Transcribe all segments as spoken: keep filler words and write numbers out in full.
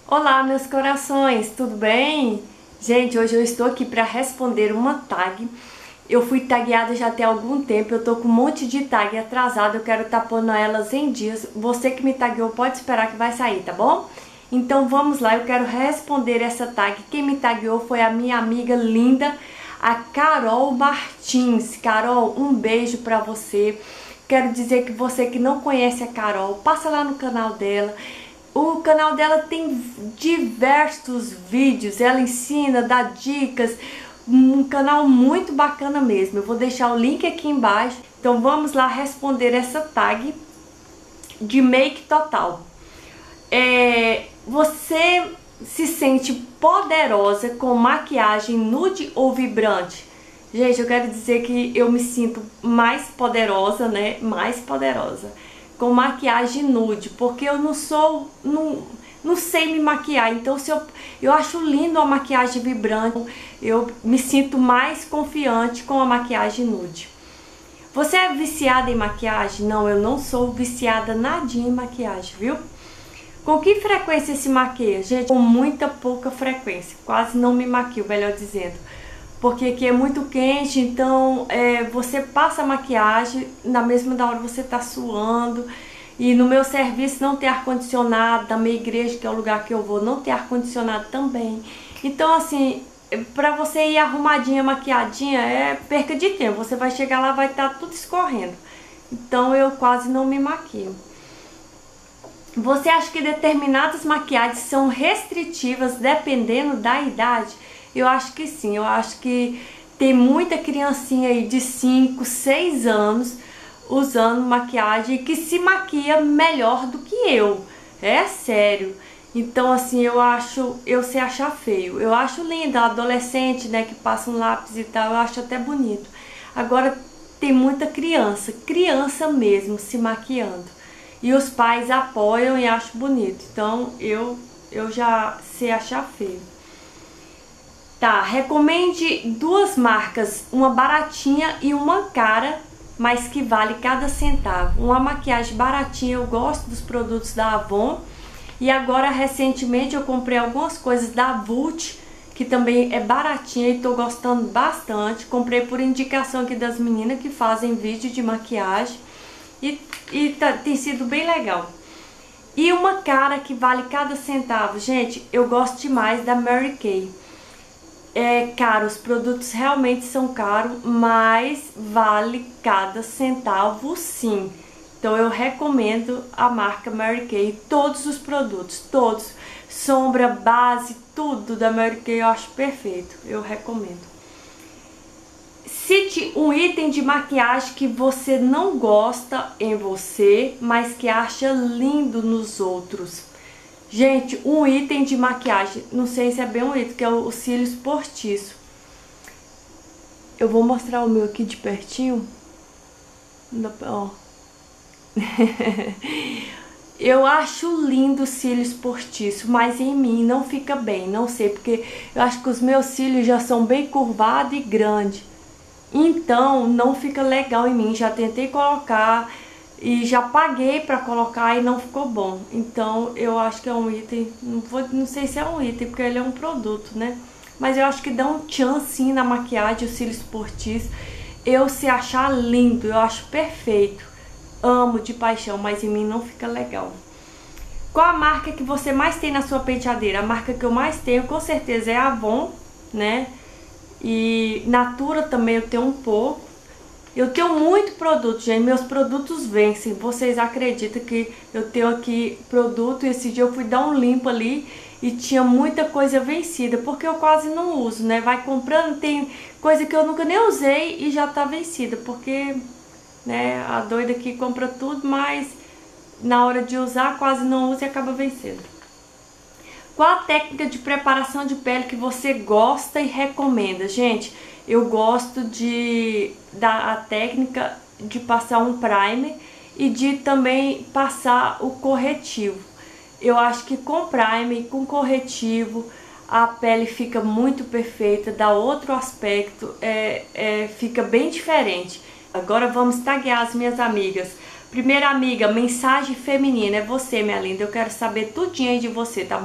Olá, meus corações, tudo bem? Gente, hoje eu estou aqui para responder uma tag. Eu fui tagueada já tem algum tempo, eu tô com um monte de tag atrasada, eu quero estar pondo elas em dias. Você que me tagueou pode esperar que vai sair, tá bom? Então vamos lá, eu quero responder essa tag. Quem me tagueou foi a minha amiga linda, a Carol Martins. Carol, um beijo pra você. Quero dizer que você que não conhece a Carol, passa lá no canal dela. O canal dela tem diversos vídeos, ela ensina, dá dicas, um canal muito bacana mesmo. Eu vou deixar o link aqui embaixo. Então vamos lá responder essa tag de make total. É, você se sente poderosa com maquiagem nude ou vibrante? Gente, eu quero dizer que eu me sinto mais poderosa, né? Mais poderosa com maquiagem nude, porque eu não sou, não, não sei me maquiar. Então se eu, eu acho lindo a maquiagem vibrante, eu me sinto mais confiante com a maquiagem nude. Você é viciada em maquiagem? Não, eu não sou viciada nadinha em maquiagem, viu? Com que frequência se maquia? Gente, com muita pouca frequência, quase não me maquio, melhor dizendo. Porque aqui é muito quente, então é, você passa a maquiagem, na mesma da hora você tá suando. E no meu serviço não tem ar-condicionado, na minha igreja, que é o lugar que eu vou, não tem ar-condicionado também. Então assim, pra você ir arrumadinha, maquiadinha, é perca de tempo. Você vai chegar lá, vai estar tudo escorrendo. Então eu quase não me maquio. Você acha que determinadas maquiagens são restritivas dependendo da idade? Eu acho que sim, eu acho que tem muita criancinha aí de cinco, seis anos usando maquiagem que se maquia melhor do que eu. É sério. Então assim, eu acho, eu sei achar feio. Eu acho linda, adolescente, né, que passa um lápis e tal, eu acho até bonito. Agora tem muita criança, criança mesmo se maquiando. E os pais apoiam e acham bonito. Então eu, eu já sei achar feio. Tá, recomende duas marcas, uma baratinha e uma cara, mas que vale cada centavo. Uma maquiagem baratinha, eu gosto dos produtos da Avon. E agora, recentemente, eu comprei algumas coisas da Vult, que também é baratinha e tô gostando bastante. Comprei por indicação aqui das meninas que fazem vídeo de maquiagem. E, e tá, tem sido bem legal. E uma cara que vale cada centavo. Gente, eu gosto demais da Mary Kay. É caro, os produtos realmente são caros, mas vale cada centavo sim. Então eu recomendo a marca Mary Kay, todos os produtos, todos. Sombra, base, tudo da Mary Kay eu acho perfeito, eu recomendo. Cite um item de maquiagem que você não gosta em você, mas que acha lindo nos outros. Gente, um item de maquiagem, não sei se é bem um item, que é o cílios postiço. Eu vou mostrar o meu aqui de pertinho. Ó. Eu acho lindo cílios postiço, mas em mim não fica bem, não sei, porque eu acho que os meus cílios já são bem curvados e grandes. Então não fica legal em mim, já tentei colocar e já paguei pra colocar e não ficou bom. Então eu acho que é um item, não, vou, não sei se é um item, porque ele é um produto, né? Mas eu acho que dá um tchan sim na maquiagem, o cílios postiço. Eu se achar lindo, eu acho perfeito. Amo de paixão, mas em mim não fica legal. Qual a marca que você mais tem na sua penteadeira? A marca que eu mais tenho com certeza é a Avon, né? E Natura também eu tenho um pouco. Eu tenho muito produto, gente, meus produtos vencem. Vocês acreditam que eu tenho aqui produto e esse dia eu fui dar um limpo ali e tinha muita coisa vencida, porque eu quase não uso, né? Vai comprando, tem coisa que eu nunca nem usei e já tá vencida, porque, né, a doida aqui compra tudo, mas na hora de usar quase não usa e acaba vencendo. Qual a técnica de preparação de pele que você gosta e recomenda? Gente, eu gosto de da a técnica de passar um primer e de também passar o corretivo. Eu acho que com primer e com corretivo a pele fica muito perfeita, dá outro aspecto, é, é, fica bem diferente. Agora vamos taguear as minhas amigas. Primeira amiga, mensagem feminina, é você, minha linda. Eu quero saber tudinho aí de você, tá bom?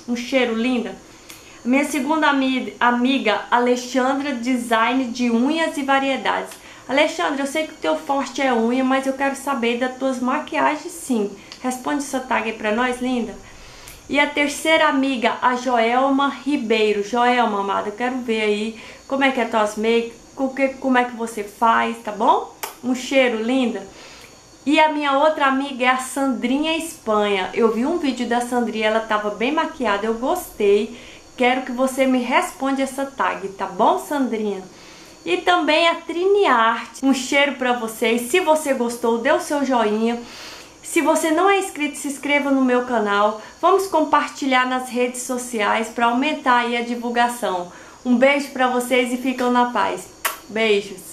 Um cheiro, linda. Minha segunda ami amiga, Alexandra, design de unhas e variedades. Alexandra, eu sei que o teu forte é unha, mas eu quero saber das tuas maquiagens sim. Responde essa tag aí pra nós, linda. E a terceira amiga, a Joelma Ribeiro. Joelma, amada, eu quero ver aí como é que é tuas make, como é que você faz, tá bom? Um cheiro, linda. E a minha outra amiga é a Sandrinha Espanha. Eu vi um vídeo da Sandrinha, ela tava bem maquiada, eu gostei. Quero que você me responda essa tag, tá bom, Sandrinha? E também a Triniarte. Um cheiro pra vocês. Se você gostou, dê o seu joinha. Se você não é inscrito, se inscreva no meu canal. Vamos compartilhar nas redes sociais para aumentar aí a divulgação. Um beijo para vocês e ficam na paz. Beijos!